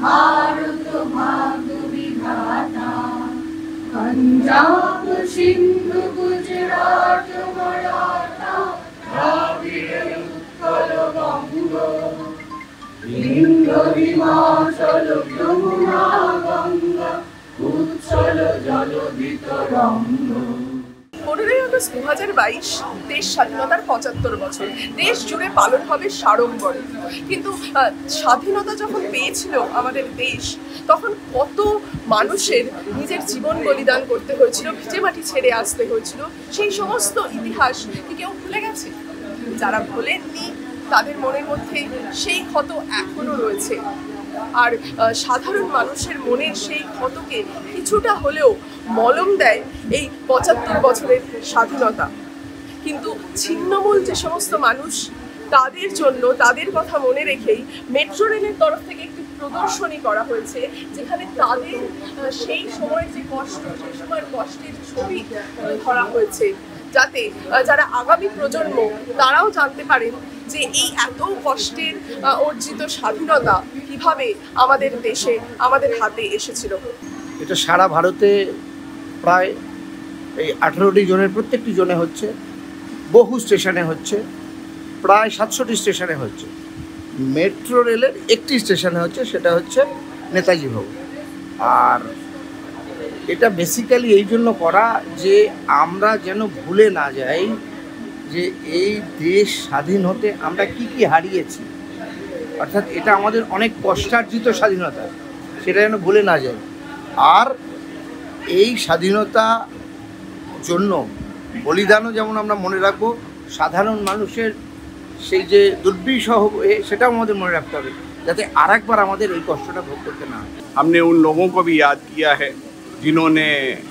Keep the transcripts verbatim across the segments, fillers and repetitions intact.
भारत भाग्य विधाता। पंजाब सिंधु गुजरात मराठा द्राविड़ उत्कल बंग इंद्र हिमाचल यमुना गंगा उच्छल जलधि तरंग। পনেরোই আগস্ট দু হাজার বাইশ দেশ স্বাধীনতার পঁচাত্তর বছর, দেশ জুড়ে পালন হবে সাড়ম্বরে। কিন্তু স্বাধীনতা যখন পেয়েছিল আমাদের দেশ, তখন কত মানুষের নিজের জীবন বলিদান করতে হয়েছিল, ভিটে মাটি ছেড়ে আসতে হয়েছিল, সেই সমস্ত ইতিহাস কি কেউ ভুলে গেছে? যারা ভোলেননি তাদের মনের মধ্যে সেই ক্ষত এখনো রয়েছে। আর সাধারণ মানুষের মনের সেই ক্ষতকে কিছুটা হলেও মলম দেয় এই পঁচাত্তর বছরের স্বাধীনতা। কিন্তু ছিন্নমূল যে সমস্ত মানুষ, তাদের জন্য, তাদের কথা মনে রেখেই মেট্রো রেলের তরফ থেকে একটি প্রদর্শনী করা হয়েছে, যেখানে তাদের সেই সময়ের যে কষ্ট, সেই সময়ের কষ্টের ছবি ধরা হয়েছে, যাতে যারা আগামী প্রজন্ম তারাও জানতে পারেন যে এই এত কষ্টের অর্জিত স্বাধীনতা কিভাবে আমাদের দেশে, আমাদের হাতে এসেছিল। এটা সারা ভারতে প্রায় এই আঠেরোটি জোনের প্রত্যেকটি জোনে হচ্ছে, বহু স্টেশনে হচ্ছে, প্রায় সাতশোটি স্টেশনে হচ্ছে। মেট্রো রেলের একটি স্টেশনে হচ্ছে, সেটা হচ্ছে নেতাজি ভবন। আর এটা বেসিক্যালি এই জন্য করা যে আমরা যেন ভুলে না যাই যে এই দেশ স্বাধীন হতে আমরা কি কি হারিয়েছি, অর্থাৎ এটা আমাদের অনেক কষ্টার্জিত স্বাধীনতা, সেটা যেন ভুলে না যায়। আর এই স্বাধীনতা জন্য বলিদানও যেমন আমরা মনে রাখবো, সাধারণ মানুষের সেই যে দুর্বিষহ সেটাও আমাদের মনে রাখতে হবে, যাতে আর একবার আমাদের এই কষ্টটা ভোগ করতে না হয়। हमने उन लोगों को भी याद किया है जिन्होंने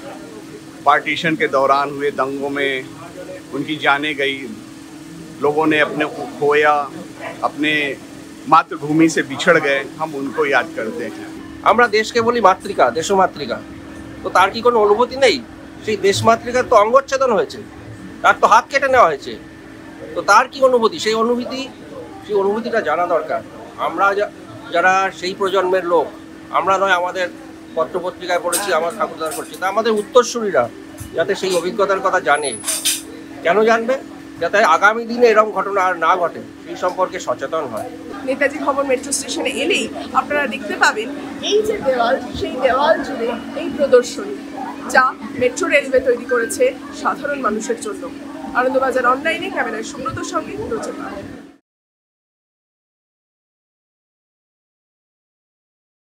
पार्टीशन के दौरान हुए दंगों में उनकी जानें गई, लोगों ने अपने को खोया, अपने मातृभूमि से बिछड़ गए, हम उनको याद करते हैं। আমরা দেশকে বলি মাতৃকা, দেশমাতৃকা, তো তার কি কোনো অনুভূতি নেই? সেই দেশমাতৃকার তো অঙ্গচ্ছেদন হয়েছে, তার তো হাত কেটে নেওয়া হয়েছে, তো তার কি অনুভূতি? সেই অনুভূতি সেই অনুভূতিটা জানা দরকার। আমরা যারা সেই প্রজন্মের লোক, আমরা নয় আমাদের পত্রপত্রিকায় পড়েছি, আমার ঠাকুরদার করছি, তা আমাদের উত্তরসূরিরা যাতে সেই অভিজ্ঞতার কথা জানে। কেন জানবে? যাতে আগামী দিনে এরকম ঘটনা আর না ঘটে, সেই সম্পর্কে সচেতন হয়। নেতাজি ভবন মেট্রো স্টেশনে এলেই আপনারা দেখতে পাবেন এই যে দেওয়াল, সেই দেওয়াল জুড়ে এই প্রদর্শনী, যা মেট্রো রেলওয়ে তৈরি করেছে সাধারণ মানুষের জন্য। আনন্দবাজার অনলাইনে ক্যামেরায় সুব্রতর সঙ্গে রচনা।